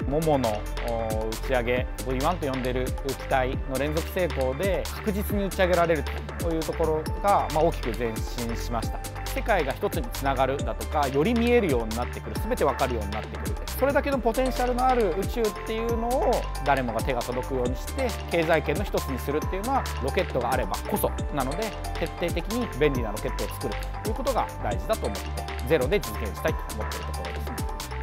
モモの打ち上げ V1 と呼んでる機体の連続成功で確実に打ち上げられるというところが、大きく前進しました。世界が一つにつながるだとか、より見えるようになってくる、全て分かるようになってくる、それだけのポテンシャルのある宇宙っていうのを誰もが手が届くようにして経済圏の一つにするっていうのはロケットがあればこそなので、徹底的に便利なロケットを作るということが大事だと思ってゼロで実現したいと思っているところですね。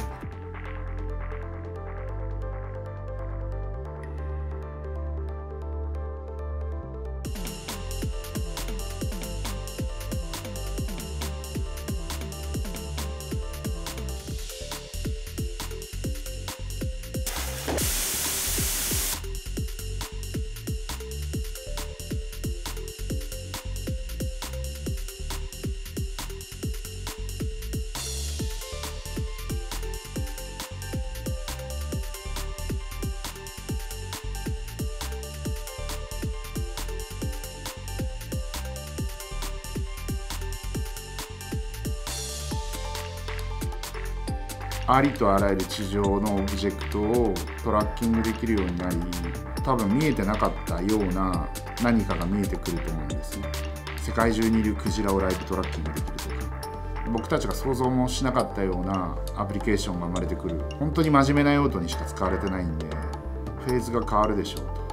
ありとあらゆる地上のオブジェクトをトラッキングできるようになり、多分見えてなかったような何かが見えてくると思うんですね。世界中にいるクジラをライブトラッキングできるとか、僕たちが想像もしなかったようなアプリケーションが生まれてくる。本当に真面目な用途にしか使われてないんで、フェーズが変わるでしょうと。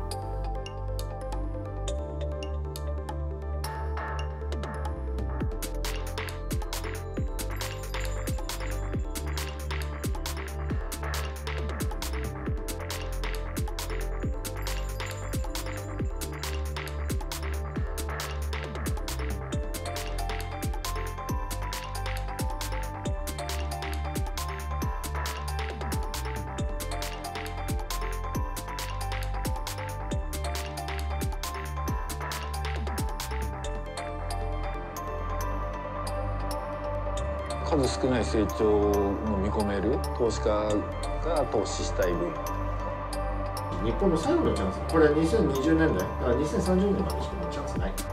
数少ない成長の見込める投資家が投資したい分野。 日本の最後のチャンス、これは2020年代、だから2030年までしかもうチャンスない。